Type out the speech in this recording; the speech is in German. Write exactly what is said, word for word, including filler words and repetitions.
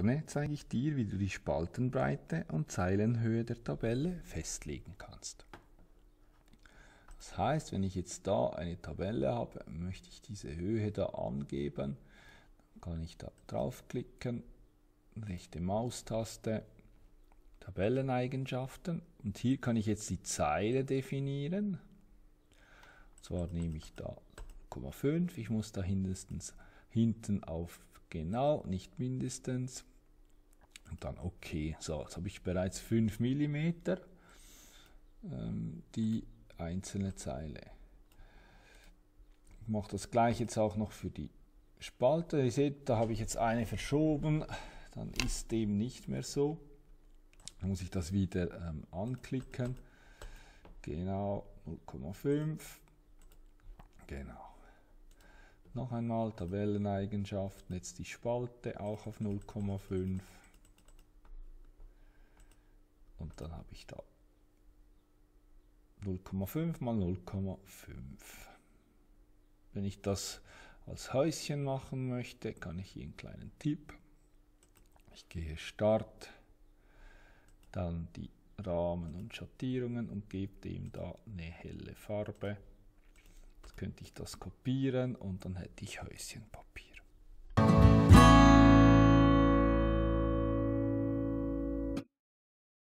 vorne zeige ich dir, wie du die Spaltenbreite und Zeilenhöhe der Tabelle festlegen kannst. Das heißt, wenn ich jetzt da eine Tabelle habe, möchte ich diese Höhe da angeben, dann kann ich da draufklicken, rechte Maustaste, Tabelleneigenschaften, und hier kann ich jetzt die Zeile definieren. Und zwar nehme ich da null Komma fünf, ich muss da mindestens hinten auf genau, nicht mindestens, und dann okay. So, jetzt habe ich bereits fünf Millimeter ähm, die einzelne Zeile. Ich mache das gleiche jetzt auch noch für die Spalte. Ihr seht, da habe ich jetzt eine verschoben, dann ist dem nicht mehr so. Dann muss ich das wieder ähm, anklicken. Genau, null Komma fünf. Genau. Noch einmal Tabelleneigenschaften, jetzt die Spalte auch auf null Komma fünf. Und dann habe ich da null Komma fünf mal null Komma fünf. Wenn ich das als Häuschen machen möchte, kann ich hier einen kleinen Tipp. Ich gehe Start, dann die Rahmen und Schattierungen und gebe dem da eine helle Farbe. Jetzt könnte ich das kopieren und dann hätte ich Häuschenpapier.